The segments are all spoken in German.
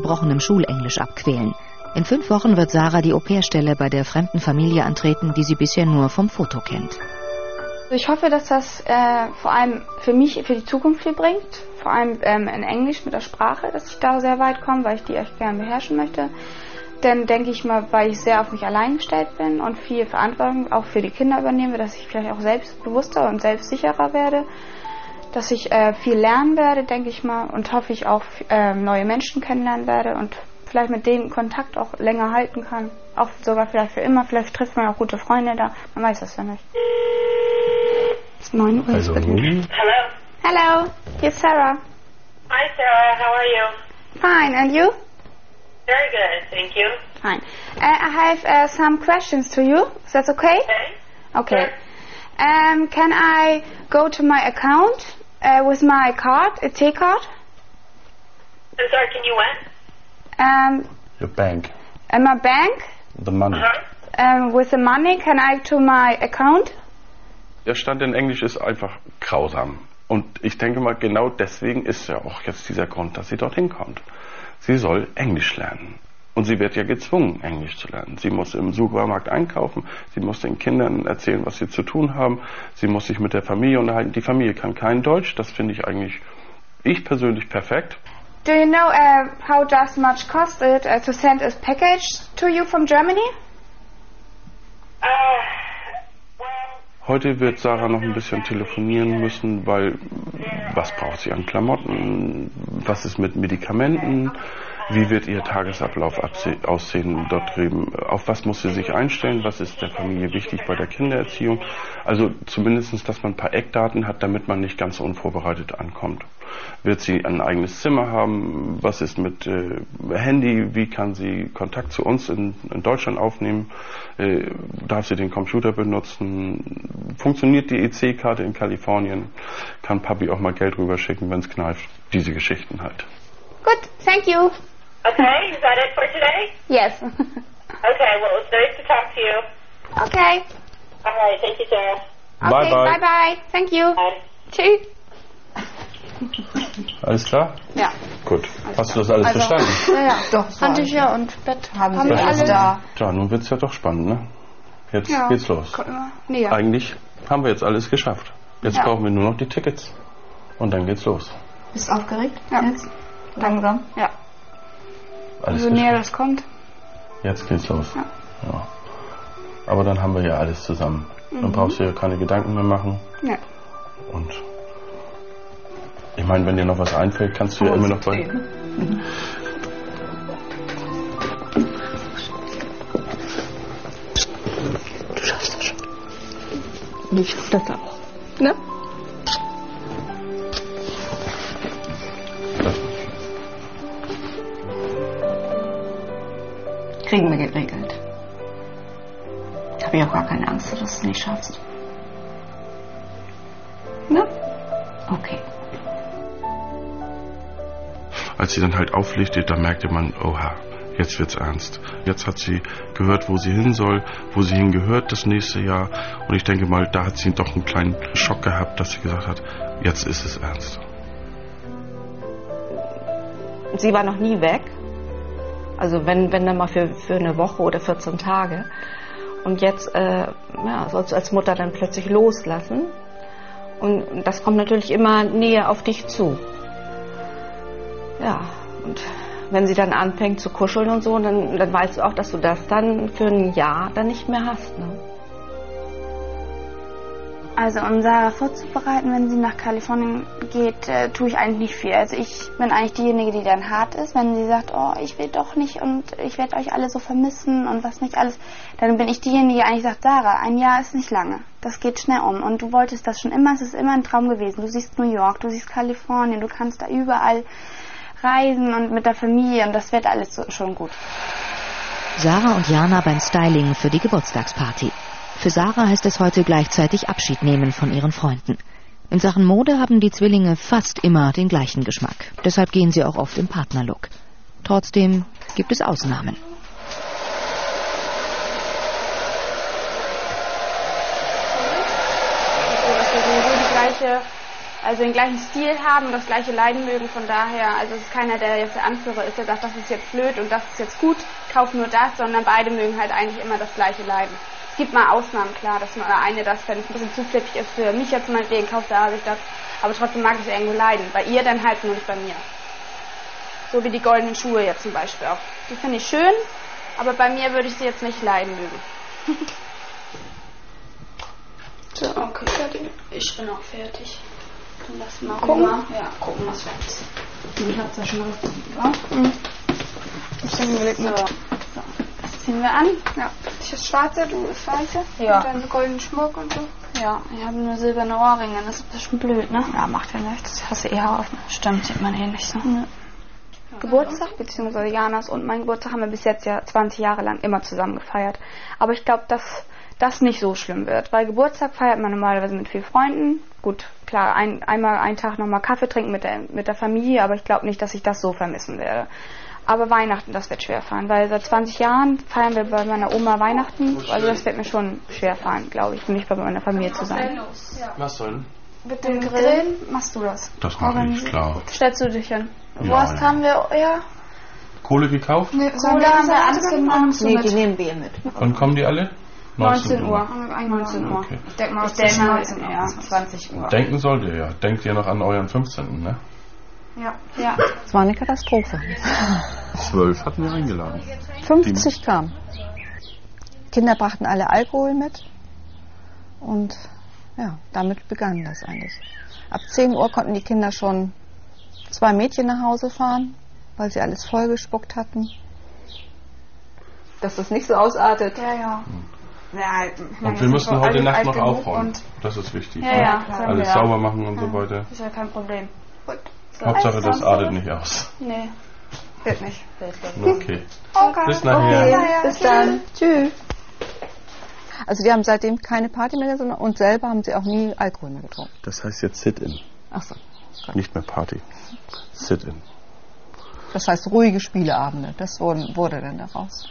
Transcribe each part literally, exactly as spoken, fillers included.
gebrochenem Schulenglisch abquälen. In fünf Wochen wird Sarah die Au-pair-Stelle bei der fremden Familie antreten, die sie bisher nur vom Foto kennt. Ich hoffe, dass das äh, vor allem für mich, für die Zukunft viel bringt. Vor allem ähm, in Englisch mit der Sprache, dass ich da sehr weit komme, weil ich die echt gerne beherrschen möchte. Dann denke ich mal, weil ich sehr auf mich allein gestellt bin und viel Verantwortung auch für die Kinder übernehme, dass ich vielleicht auch selbstbewusster und selbstsicherer werde. Dass ich äh, viel lernen werde, denke ich mal, und hoffe ich auch äh, neue Menschen kennenlernen werde und vielleicht mit denen Kontakt auch länger halten kann. Auch sogar vielleicht für immer. Vielleicht trifft man auch gute Freunde da. Man weiß das ja nicht. Es ist neun Uhr. Also, Hello. Hello. Here's Sarah. Hi, Sarah. How are you? Fine. And you? Very good. Thank you. Fine. Uh, I have uh, some questions to you. Is that okay? Okay. Okay. Sure. Um, can I go to my account uh, with my card, a T card? I'm sorry, can you what? Um, your bank. in my bank? The money. Uh-huh. Um, with the money, can I to my account? Der Stand in Englisch ist einfach grausam. Und ich denke mal, genau deswegen ist ja auch jetzt dieser Grund, dass sie dorthin kommt. Sie soll Englisch lernen. Und sie wird ja gezwungen, Englisch zu lernen. Sie muss im Supermarkt einkaufen, sie muss den Kindern erzählen, was sie zu tun haben, sie muss sich mit der Familie unterhalten. Die Familie kann kein Deutsch, das finde ich eigentlich, ich persönlich, perfekt. Do you know uh, how does much cost it uh, to send a package to you from Germany? Uh, well... Heute wird Sarah noch ein bisschen telefonieren müssen, weil was braucht sie an Klamotten, was ist mit Medikamenten, wie wird ihr Tagesablauf aussehen dort drüben, auf was muss sie sich einstellen, was ist der Familie wichtig bei der Kindererziehung. Also zumindest, dass man ein paar Eckdaten hat, damit man nicht ganz unvorbereitet ankommt. Wird sie ein eigenes Zimmer haben, was ist mit äh, Handy, wie kann sie Kontakt zu uns in, in Deutschland aufnehmen, äh, darf sie den Computer benutzen, funktioniert die E C-Karte in Kalifornien, kann Papi auch mal Geld rüberschicken, wenn es kneift, diese Geschichten halt. Good, thank you. Okay, is that it for today? Yes. Okay, well, it was nice to talk to you. Okay. All right, thank you, Sarah. Okay, Bye, bye. bye bye. Thank you. Bye. Tschüss. Alles klar? Ja. Gut. Hast du das alles Also, verstanden? Ja, ja. Doch, Handtücher und Bett haben haben sie wir alles alle da. Ja, nun wird's ja doch spannend, ne? Jetzt Ja. geht's los. Nee, ja. Eigentlich haben wir jetzt alles geschafft. Jetzt Ja. brauchen wir nur noch die Tickets. Und dann geht's los. Bist du aufgeregt? Ja. Jetzt? Langsam? Ja. Alles Umso näher geschafft. das kommt. Jetzt geht's los. Ja. Ja. Aber dann haben wir ja alles zusammen. Mhm. Dann brauchst du ja keine Gedanken mehr machen. Ja. Und ich meine, wenn dir noch was einfällt, kannst du ja immer noch bei... Mhm. Du schaffst das schon. Ich schaff das auch. Ne? Kriegen wir geregelt. Ich habe ja auch gar keine Angst, dass du es nicht schaffst. Ne? Okay. Als sie dann halt auflegte, da merkte man, oha, jetzt wird's ernst. Jetzt hat sie gehört, wo sie hin soll, wo sie hingehört das nächste Jahr. Und ich denke mal, da hat sie doch einen kleinen Schock gehabt, dass sie gesagt hat, jetzt ist es ernst. Sie war noch nie weg. Also wenn, wenn dann mal für, für eine Woche oder vierzehn Tage. Und jetzt äh, ja, sollst du als Mutter dann plötzlich loslassen. Und das kommt natürlich immer näher auf dich zu. Ja, und wenn sie dann anfängt zu kuscheln und so, dann, dann weißt du auch, dass du das dann für ein Jahr dann nicht mehr hast. Ne? Also um Sarah vorzubereiten, wenn sie nach Kalifornien geht, äh, tue ich eigentlich nicht viel. Also ich bin eigentlich diejenige, die dann hart ist. Wenn sie sagt, oh, ich will doch nicht und ich werde euch alle so vermissen und was nicht alles, dann bin ich diejenige, die eigentlich sagt, Sarah, ein Jahr ist nicht lange. Das geht schnell um und du wolltest das schon immer, es ist immer ein Traum gewesen. Du siehst New York, du siehst Kalifornien, du kannst da überall reisen und mit der Familie und das wird alles so, schon gut. Sarah und Jana beim Styling für die Geburtstagsparty. Für Sarah heißt es heute gleichzeitig Abschied nehmen von ihren Freunden. In Sachen Mode haben die Zwillinge fast immer den gleichen Geschmack. Deshalb gehen sie auch oft im Partnerlook. Trotzdem gibt es Ausnahmen. Dass wir sowieso die gleiche also den gleichen Stil haben und das gleiche Leiden mögen. Von daher, also es ist keiner, der jetzt der Anführer ist, der sagt, das ist jetzt blöd und das ist jetzt gut, kauf nur das, sondern beide mögen halt eigentlich immer das gleiche Leiden. Es gibt mal Ausnahmen, klar, dass mal eine das, wenn es ein bisschen zu flippig ist für mich jetzt meinetwegen, kauft Sarah sich das, aber trotzdem mag ich irgendwo leiden. Bei ihr dann halt nur nicht bei mir. So wie die goldenen Schuhe jetzt zum Beispiel auch. Die finde ich schön, aber bei mir würde ich sie jetzt nicht leiden mögen. So, okay, fertig. Ich bin auch fertig. Dann lass mal gucken. Mal. Ja, gucken, was wir jetzt. Ich hab's ja schon richtig, mhm. Ich denke, wir so. So, das ziehen wir an. Ja. Ich das schwarze, du das weiße. Ja. Und dann so goldenen Schmuck und so. Ja, ich habe nur silberne Ohrringe. Das ist ein bisschen blöd, ne? Ja, macht ja nichts. Das hast du eher auf. Stimmt, sieht man eh nicht so. Ja. Geburtstag, beziehungsweise Janas und mein Geburtstag haben wir bis jetzt ja zwanzig Jahre lang immer zusammen gefeiert. Aber ich glaube, dass das nicht so schlimm wird, weil Geburtstag feiert man normalerweise mit vielen Freunden. Gut, klar, ein, einmal einen Tag nochmal Kaffee trinken mit der, mit der Familie, aber ich glaube nicht, dass ich das so vermissen werde. Aber Weihnachten, das wird schwer fallen, weil seit zwanzig Jahren feiern wir bei meiner Oma Weihnachten. Also das wird mir schon schwer fallen, glaube ich, für mich bei meiner Familie zu sein. Was soll? Mit dem Grillen machst du das? Das mache ich, klar. Stellst du dich hin? Ja, Wurst ja. haben wir, ja. Kohle gekauft? Nee, Kohle haben wir alles gemacht. Nee, die nehmen wir mit. Wann kommen die alle? neunzehn Uhr. neunzehn Uhr. Okay. Ich denke mal, ich denke neunzehn Uhr. Ja, zwanzig Uhr. Denken solltet ihr ja. Denkt ihr noch an euren fünfzehnten, ne? Ja. Ja. Es war eine Katastrophe. Zwölf hatten wir eingeladen. fünfzig kamen. Kinder brachten alle Alkohol mit. Und ja, damit begann das eigentlich. Ab zehn Uhr konnten die Kinder schon zwei Mädchen nach Hause fahren, weil sie alles vollgespuckt hatten. Dass das nicht so ausartet. Ja, ja. ja und wir müssen heute Nacht noch aufräumen. Das ist wichtig. Ja, ja. Alles sauber machen und so weiter. Ist ja kein Problem. Gut. So. Hauptsache, das artet nicht aus. Nee, wird nicht. Okay. Okay. Bis nachher. Okay. Bis dann. Tschüss. Also die haben seitdem keine Party mehr getrunken und selber haben sie auch nie Alkohol mehr getrunken. Das heißt jetzt Sit-In. Ach so. Nicht mehr Party. Sit-In. Das heißt ruhige Spieleabende. Das wurde, wurde dann daraus.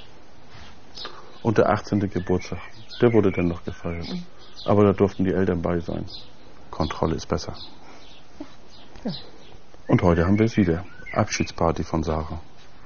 Und der achtzehnte Geburtstag, der wurde dann noch gefeiert. Mhm. Aber da durften die Eltern bei sein. Kontrolle ist besser. Ja. Und heute haben wir es wieder. Abschiedsparty von Sarah.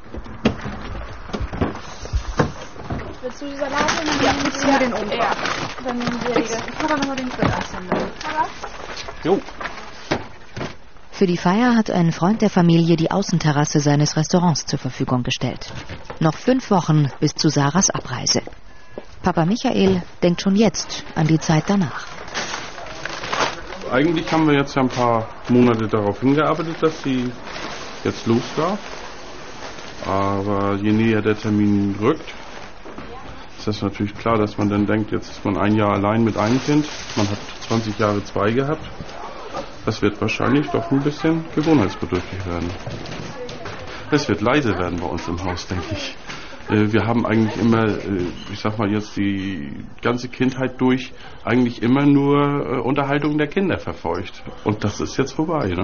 Willst du die Salate nehmen? Ja, willst du den Umfang? Ja. Dann nehmen wir die. Papa nochmal den Grillassembler. Jo. Für die Feier hat ein Freund der Familie die Außenterrasse seines Restaurants zur Verfügung gestellt. Noch fünf Wochen bis zu Sarahs Abreise. Papa Michael denkt schon jetzt an die Zeit danach. Eigentlich haben wir jetzt ja ein paar Monate darauf hingearbeitet, dass sie jetzt los darf. Aber je näher der Termin rückt, ist das natürlich klar, dass man dann denkt, jetzt ist man ein Jahr allein mit einem Kind. Man hat zwanzig Jahre zwei gehabt. Das wird wahrscheinlich doch ein bisschen gewohnheitsbedürftig werden. Es wird leise werden bei uns im Haus, denke ich. Wir haben eigentlich immer, ich sag mal jetzt die ganze Kindheit durch, eigentlich immer nur Unterhaltung der Kinder verfolgt. Und das ist jetzt vorbei, ne?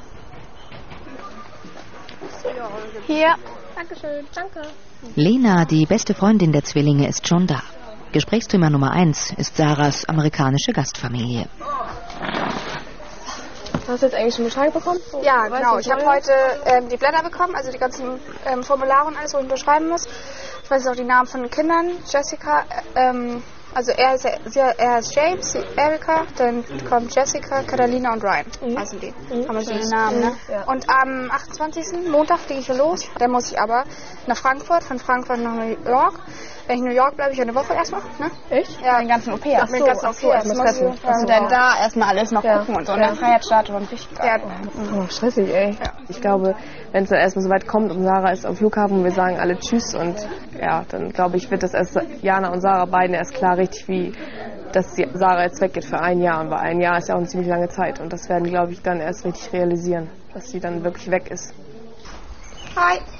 Hier. Dankeschön, danke. Lena, die beste Freundin der Zwillinge, ist schon da. Gesprächsthema Nummer eins ist Sarahs amerikanische Gastfamilie. Hast du jetzt eigentlich schon Bescheid bekommen? Ja, genau. Ich habe heute ähm, die Blätter bekommen, also die ganzen ähm, Formulare und alles, wo ich unterschreiben muss. Ich weiß jetzt auch die Namen von den Kindern. Jessica, ähm, also er ist, er ist James, Erika, dann kommt Jessica, Catalina und Ryan. Mhm. Also die mhm. haben wir schon den Namen, ne? Ja. Und am achtundzwanzigsten Montag fliege ich los. Dann muss ich aber nach Frankfurt, von Frankfurt nach New York. Wenn ich in New York bleibe, ich eine Woche erstmal, ne? Ich? Ja, den ganzen O P. Ach so, den ganzen ach so, erstmal treffen. Also dann da erstmal alles noch ja. gucken und so. Und dann Feiertstart und richtig geil. Ja. Oh, stressig, ey. Ja. Ich glaube, wenn es dann erstmal so weit kommt und Sarah ist am Flughafen und wir sagen alle Tschüss und ja, dann glaube ich, wird das erst Jana und Sarah beiden erst klar richtig, wie dass die Sarah jetzt weggeht für ein Jahr. Und bei ein Jahr ist ja auch eine ziemlich lange Zeit. Und das werden, glaube ich, dann erst richtig realisieren, dass sie dann wirklich weg ist. Hi.